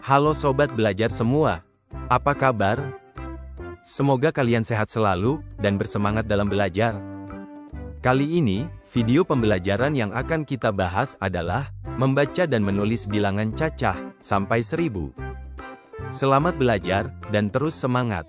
Halo sobat belajar semua, apa kabar? Semoga kalian sehat selalu dan bersemangat dalam belajar. Kali ini, video pembelajaran yang akan kita bahas adalah membaca dan menulis bilangan cacah sampai 1000. Selamat belajar dan terus semangat.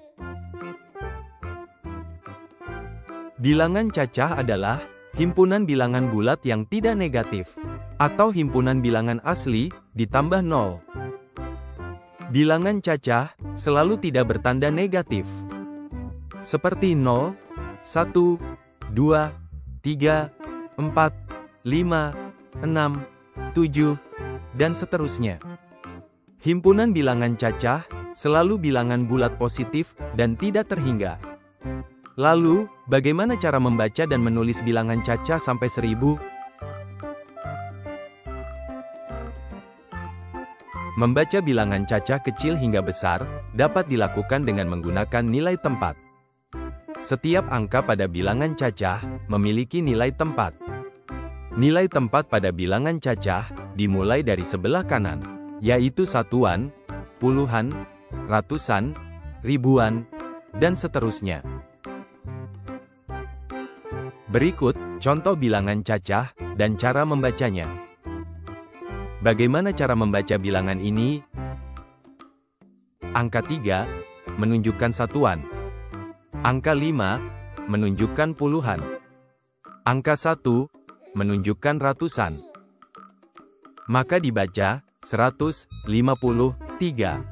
Bilangan cacah adalah himpunan bilangan bulat yang tidak negatif, atau himpunan bilangan asli ditambah 0. Bilangan cacah selalu tidak bertanda negatif, seperti 0, 1, 2, 3, 4, 5, 6, 7, dan seterusnya. Himpunan bilangan cacah selalu bilangan bulat positif dan tidak terhingga. Lalu, bagaimana cara membaca dan menulis bilangan cacah sampai 1000? Membaca bilangan cacah kecil hingga besar dapat dilakukan dengan menggunakan nilai tempat. Setiap angka pada bilangan cacah memiliki nilai tempat. Nilai tempat pada bilangan cacah dimulai dari sebelah kanan, yaitu satuan, puluhan, ratusan, ribuan, dan seterusnya. Berikut contoh bilangan cacah dan cara membacanya. Bagaimana cara membaca bilangan ini? Angka 3 menunjukkan satuan. Angka 5 menunjukkan puluhan. Angka 1 menunjukkan ratusan. Maka dibaca 153.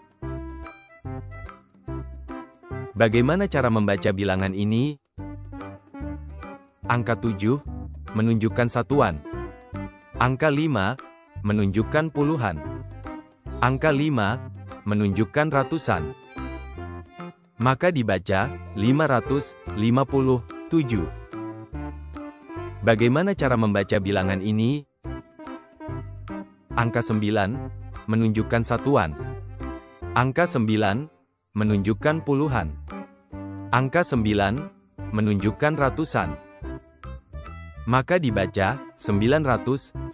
Bagaimana cara membaca bilangan ini? Angka 7 menunjukkan satuan. Angka 5 menunjukkan puluhan. Angka 5 menunjukkan ratusan. Maka dibaca 557. Bagaimana cara membaca bilangan ini? Angka 9 menunjukkan satuan. Angka 9 menunjukkan puluhan. Angka 9 menunjukkan ratusan. Maka dibaca 999.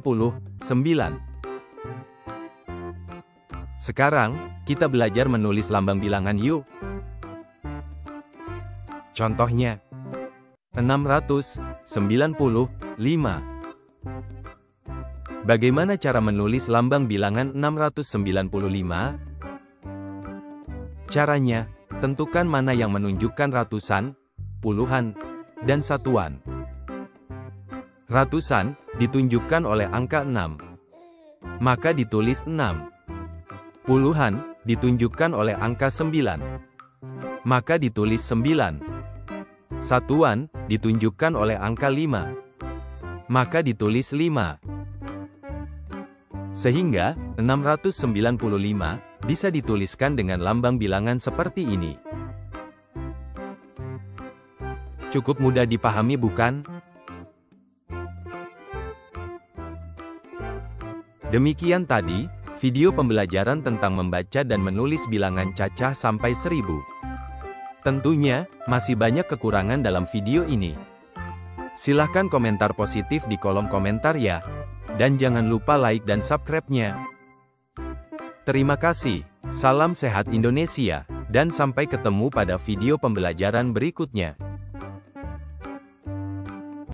Sekarang, kita belajar menulis lambang bilangan yuk. Contohnya, 695. Bagaimana cara menulis lambang bilangan 695? Caranya, tentukan mana yang menunjukkan ratusan, puluhan, dan satuan. Ratusan ditunjukkan oleh angka 6. Maka ditulis 6. Puluhan ditunjukkan oleh angka 9. Maka ditulis 9. Satuan ditunjukkan oleh angka 5. Maka ditulis 5. Sehingga 695 bisa dituliskan dengan lambang bilangan seperti ini. Cukup mudah dipahami bukan? Demikian tadi, video pembelajaran tentang membaca dan menulis bilangan cacah sampai 1000. Tentunya, masih banyak kekurangan dalam video ini. Silahkan komentar positif di kolom komentar ya. Dan jangan lupa like dan subscribe-nya. Terima kasih, salam sehat Indonesia, dan sampai ketemu pada video pembelajaran berikutnya.